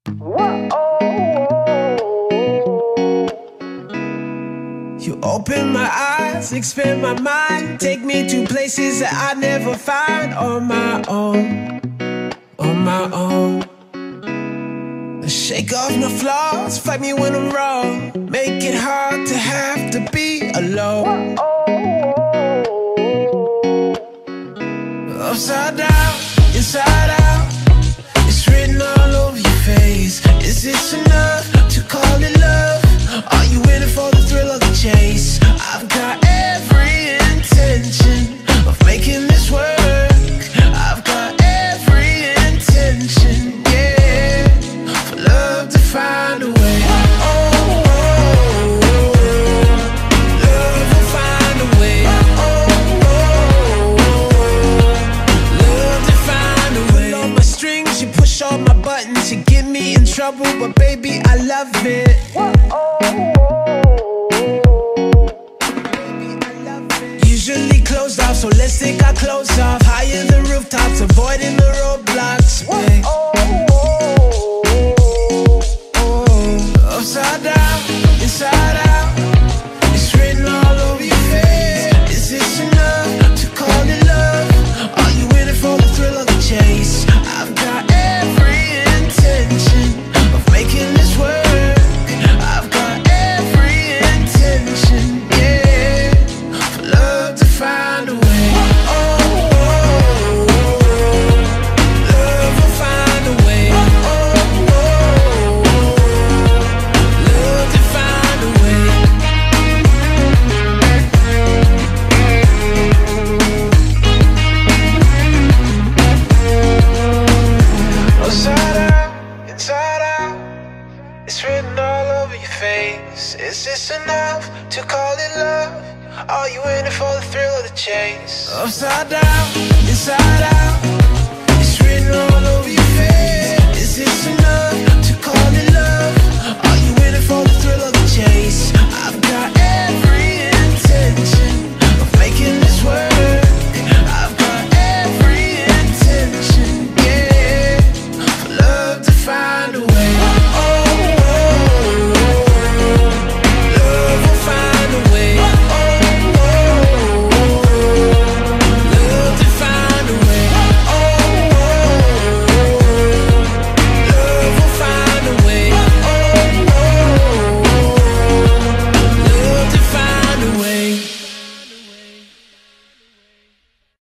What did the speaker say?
You open my eyes, expand my mind, take me to places that I never find on my own, on my own. Shake off my flaws, fight me when I'm wrong, make it hard to have to be alone. Upside down, inside out, it's written all over your face. Is this enough to call it love? Are you in it for the thrill of the chase? I've got every intention of making this work. I've got every intention, yeah, for love to find a way. Love will find a way. Love to find a way. Pull on my strings, you push all my buttons, you get me in trouble, but baby, I love it. Usually closed off, so let's take our clothes off. Higher the rooftops, avoiding the roadblocks, babe. Upside down, inside out, it's written all over your face. Is this enough to call it love? Are you in it for the thrill of the chase? I've got every intention of making this work. I've got every intention, yeah, for love to find a way. Love will find a way. Love to find a way. Upside out, inside out, it's written all over your face. Is this enough to call it love? Are you in it for the thrill of the chase? Upside down, inside out,